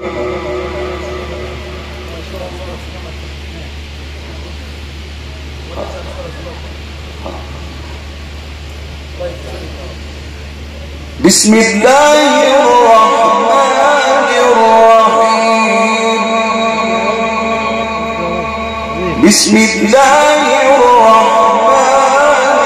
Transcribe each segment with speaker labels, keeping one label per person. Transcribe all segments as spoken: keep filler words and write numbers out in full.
Speaker 1: بسم الله الرحمن الرحيم بسم الله الرحمن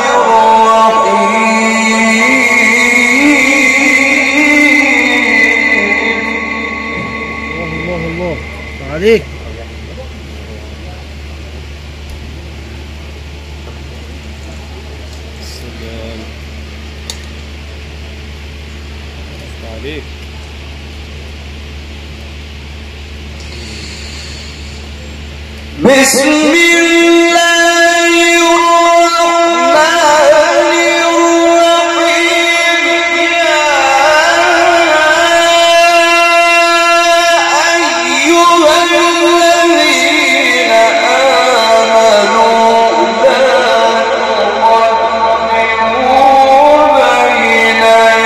Speaker 1: الرحيم
Speaker 2: الله الله عليك.
Speaker 3: عليك.
Speaker 1: بسم الله الرحمن الرحيم يا أيها الذين آمنوا لا تقدموا بين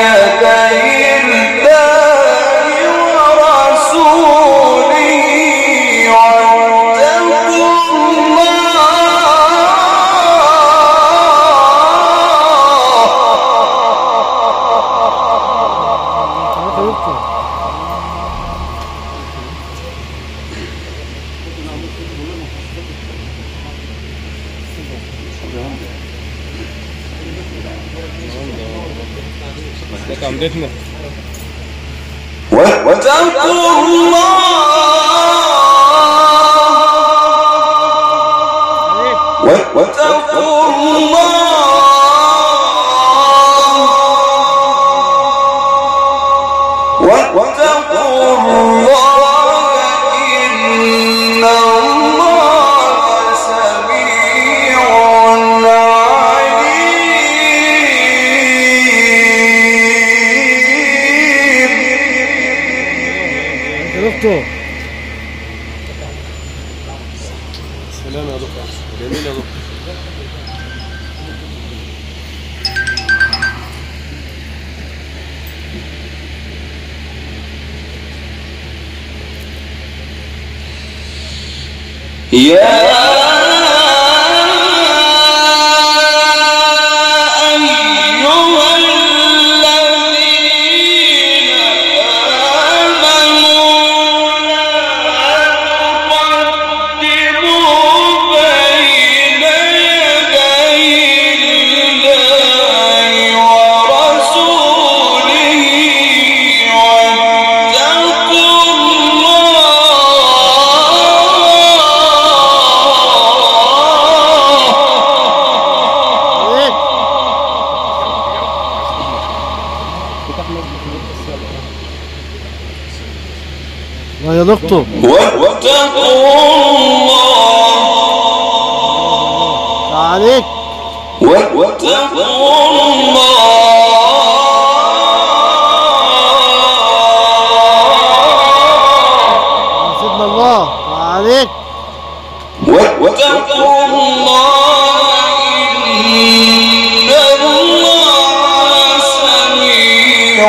Speaker 1: يدي
Speaker 3: عمدتنا
Speaker 1: واتقوا الله واتقوا الله واتقوا الله إن الله سميع
Speaker 2: دكتور.
Speaker 3: سلام يا دكتور. جميل يا دكتور.
Speaker 1: يا
Speaker 2: يا دكتور.
Speaker 1: واتقوا الله
Speaker 2: عليك.
Speaker 1: واتقوا الله
Speaker 2: سيدنا الله عليك.
Speaker 1: واتقوا الله إن الله سميع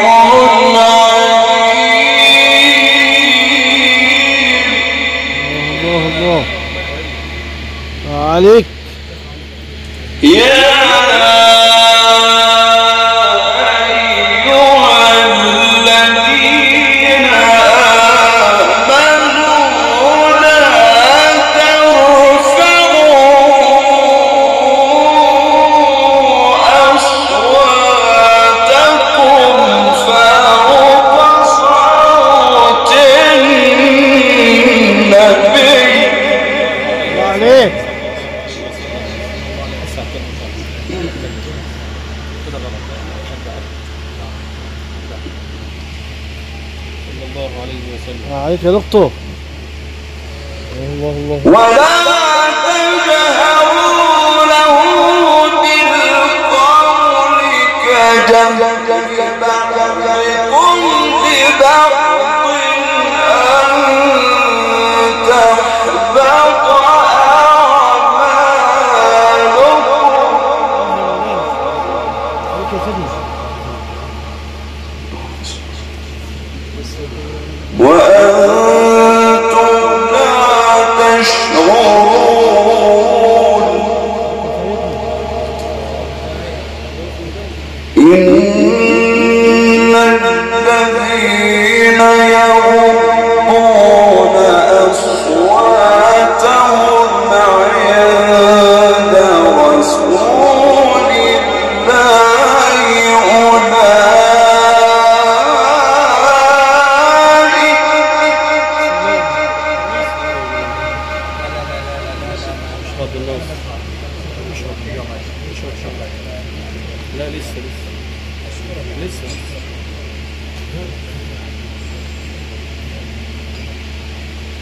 Speaker 2: عليك.
Speaker 1: يا
Speaker 2: عليك يا دكتور. الله الله.
Speaker 1: ولا تجهروا له بالقول كجهر بعضكم ببعض أن تحبط أعمالكم وأن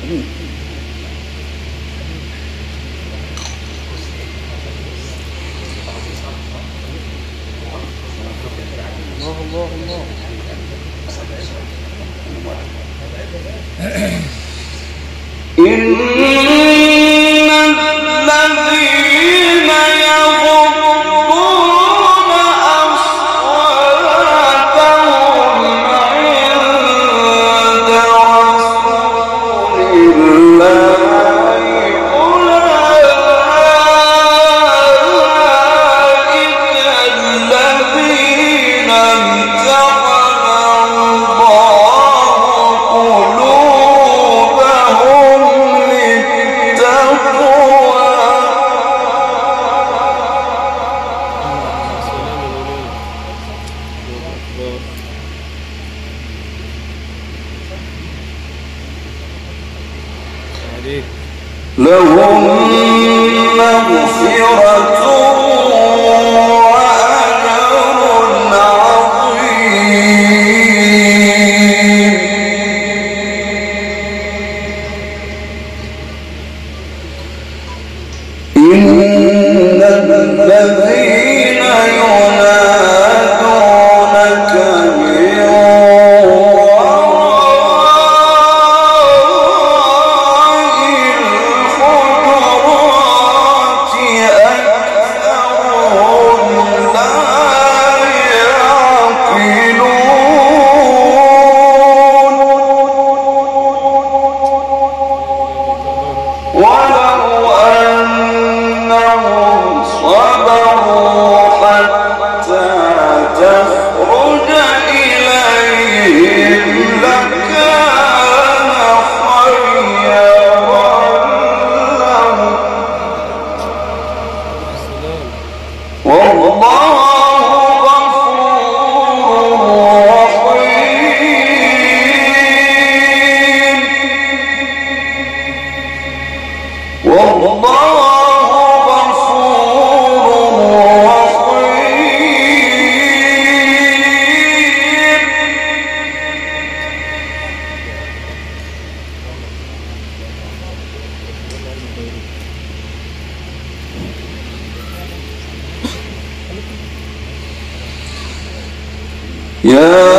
Speaker 2: الله الله الله.
Speaker 1: إن الذين يغضون أصواتهم عند رسول الله أولئك الذين امتحن الله قلوبهم للتقوى. لهم مغفرة وأجر عظيم. إن الذين ينادونك من ولو أنهم صبروا حتى تخرج إليهم لكان خيرا لهم والله غفور رحيم. والله غفور رحيم. يا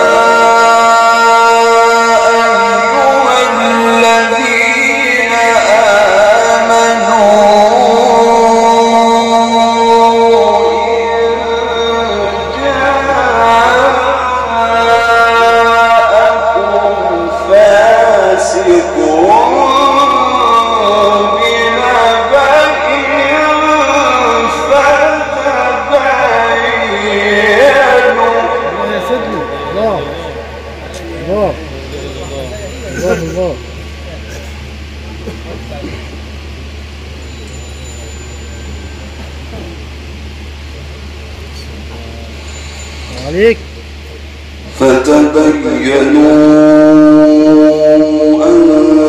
Speaker 2: الله الله الله. عليك.
Speaker 1: فتبينوا أن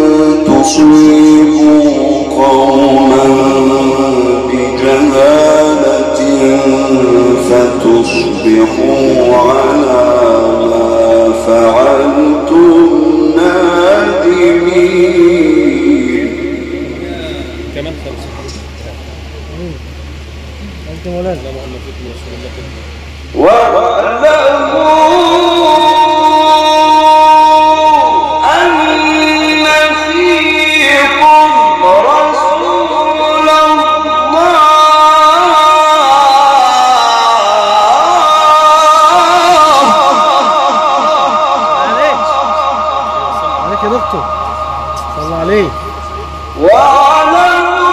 Speaker 1: تصيبوا قوما بجهالة فتصبحوا على ما فعلتم نادمين.
Speaker 3: كمان خمسة.
Speaker 2: أنت مولانا.
Speaker 3: لا مؤلفتنا رسول الله كده.
Speaker 1: واعلموا أن فيكم رسول الله
Speaker 2: عليك عليك يا دكتور صلى عليه.
Speaker 1: واعلموا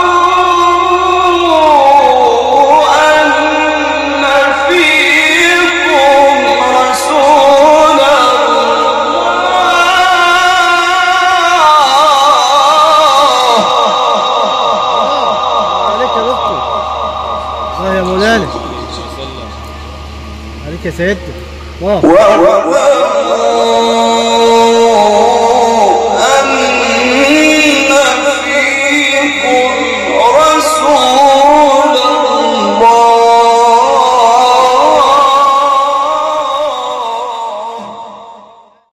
Speaker 1: أن فيكم رسول الله.
Speaker 2: عليك يا دكتور. الله يا مولانا. عليك يا سيدنا. الله.
Speaker 1: واعلموا